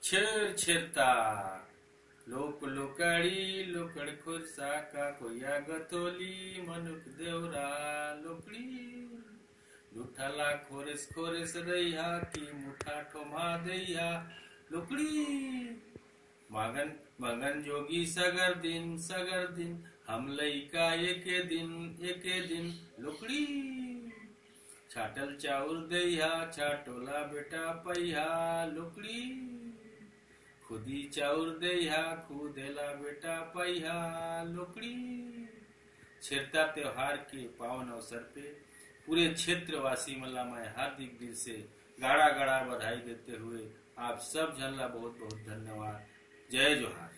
छेर छेरता लोक लोकाड़ी लोकड़ खुरसा का कोया गतोली मनुक देवरा लोकड़ी लुठाला खोरेस खोरेस रैया की मुठा ठोमा दैया लोकड़ी मगन मगन जोगी सगर दिन हम लइका एके दिन लोकड़ी छाटल चाउर दैया छाटोला बेटा पैया लोकड़ी खुदी चाउर दैया खुदेला बेटा पैया लोकड़ी। छेरता त्योहार के पावन अवसर पे पूरे क्षेत्रवासी मला मैं हार्दिक दिल से गाड़ा गाड़ा बधाई देते हुए आप सब जन ला बहुत बहुत धन्यवाद। जय जोहार।